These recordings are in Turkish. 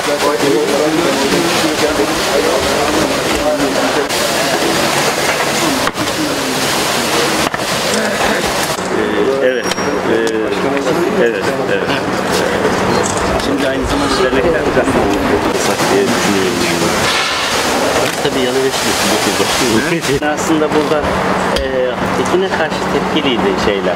Evet. Evet. Şimdi aynı zamanda dernek yapacağız. Diye düşünüyorum. Tabii yanı geçmiyorsun. Aslında burada Tekin'e karşı tepkiliydi şeyler.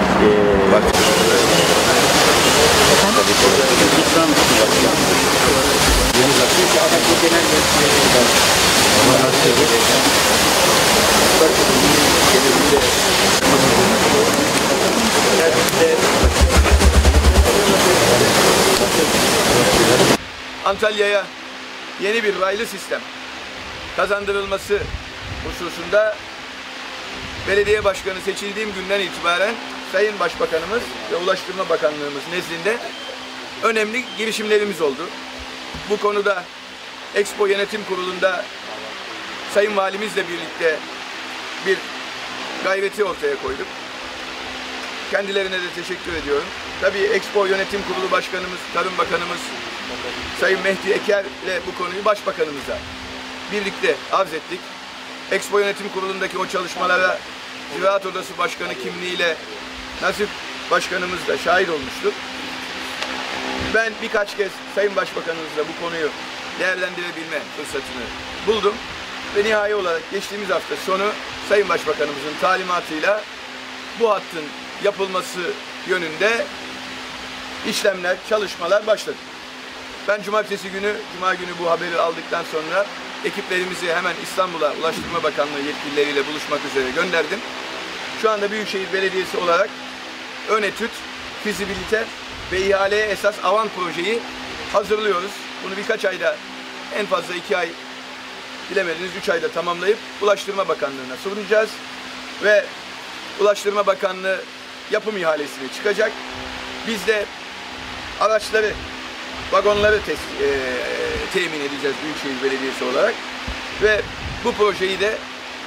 Antalya'ya yeni bir raylı sistem kazandırılması hususunda belediye başkanı seçildiğim günden itibaren Sayın Başbakanımız ve Ulaştırma Bakanlığımız nezdinde önemli girişimlerimiz oldu. Bu konuda Expo Yönetim Kurulu'nda Sayın Valimizle birlikte bir gayreti ortaya koyduk. Kendilerine de teşekkür ediyorum. Tabii Expo Yönetim Kurulu Başkanımız, Tarım Bakanımız Sayın Mehdi Eker'le bu konuyu Başbakanımıza birlikte arz ettik. Expo Yönetim Kurulu'ndaki o çalışmalara Ziraat Odası Başkanı kimliğiyle Nasip Başkanımız da şahit olmuştu. Ben birkaç kez Sayın Başbakanımızla bu konuyu değerlendirebilme fırsatını buldum. Ve nihai olarak geçtiğimiz hafta sonu Sayın Başbakanımızın talimatıyla bu hattın yapılması yönünde işlemler, çalışmalar başladı. Ben Cuma günü bu haberi aldıktan sonra ekiplerimizi hemen İstanbul'a Ulaştırma Bakanlığı yetkilileriyle buluşmak üzere gönderdim. Şu anda Büyükşehir Belediyesi olarak ön etüt, fizibilite ve ihaleye esas avan projeyi hazırlıyoruz. Bunu birkaç ayda, en fazla 2 ay, bilemediniz 3 ayda tamamlayıp Ulaştırma Bakanlığı'na sunacağız. Ve Ulaştırma Bakanlığı yapım ihalesine çıkacak. Biz de araçları, vagonları temin edeceğiz Büyükşehir Belediyesi olarak. Ve bu projeyi de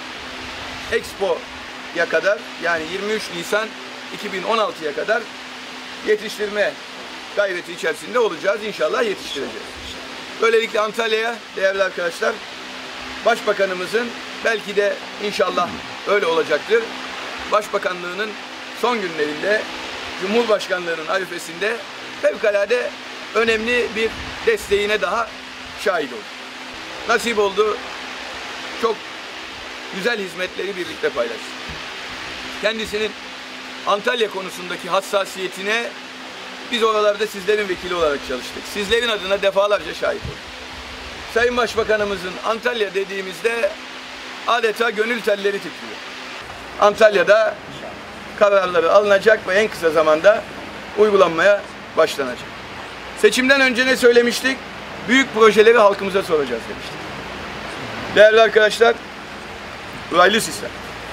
Expo'ya kadar, yani 23 Nisan 2016'ya kadar yetiştirme gayreti içerisinde olacağız. İnşallah yetiştireceğiz. Böylelikle Antalya'ya değerli arkadaşlar, Başbakanımızın, belki de inşallah öyle olacaktır, Başbakanlığının son günlerinde, Cumhurbaşkanlığının arifesinde fevkalade önemli bir desteğine daha şahit olduk. Nasip oldu, çok güzel hizmetleri birlikte paylaştık. Kendisinin Antalya konusundaki hassasiyetine biz oralarda sizlerin vekili olarak çalıştık. Sizlerin adına defalarca şahit olduk. Sayın Başbakanımızın Antalya dediğimizde adeta gönül telleri titriyor. Antalya'da kararları alınacak ve en kısa zamanda uygulanmaya başlanacak. Seçimden önce ne söylemiştik? Büyük projeleri halkımıza soracağız demiştik. Değerli arkadaşlar, raylı sistem.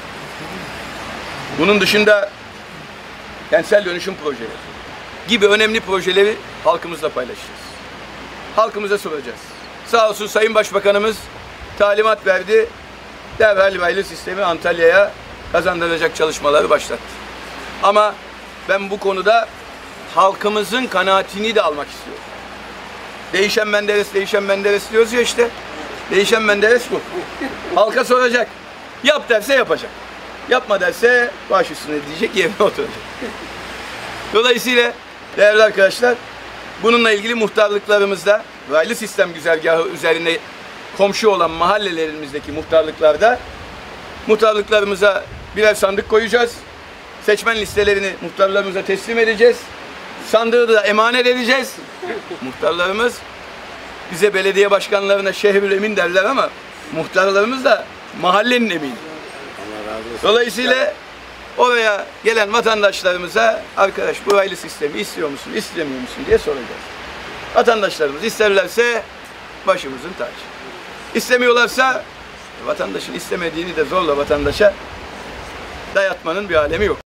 Bunun dışında kentsel dönüşüm projeleri gibi önemli projeleri halkımızla paylaşacağız. Halkımıza soracağız. Sağ olsun Sayın Başbakanımız talimat verdi. Derhal raylı sistemi Antalya'ya kazandıracak çalışmaları başlattı. Ama ben bu konuda halkımızın kanaatini de almak istiyorum. Değişen Menderes, değişen Menderes diyoruz ya işte. Değişen Menderes bu. Halka soracak. Yap derse yapacak. Yapma derse baş üstüne diyecek, yerine oturacak. Dolayısıyla değerli arkadaşlar, bununla ilgili muhtarlıklarımızda, raylı sistem güzergahı üzerine komşu olan mahallelerimizdeki muhtarlıklarımıza birer sandık koyacağız. Seçmen listelerini muhtarlarımıza teslim edeceğiz. Sandığı da emanet edeceğiz. Muhtarlarımız, bize belediye başkanlarına şehrül emin derler ama muhtarlarımız da mahallenin emini. Dolayısıyla oraya gelen vatandaşlarımıza, arkadaş bu raylı sistemi istiyor musun, istemiyor musun diye soracağız. Vatandaşlarımız isterlerse başımızın tacı. İstemiyorlarsa vatandaşın istemediğini de zorla vatandaşa dayatmanın bir alemi yok.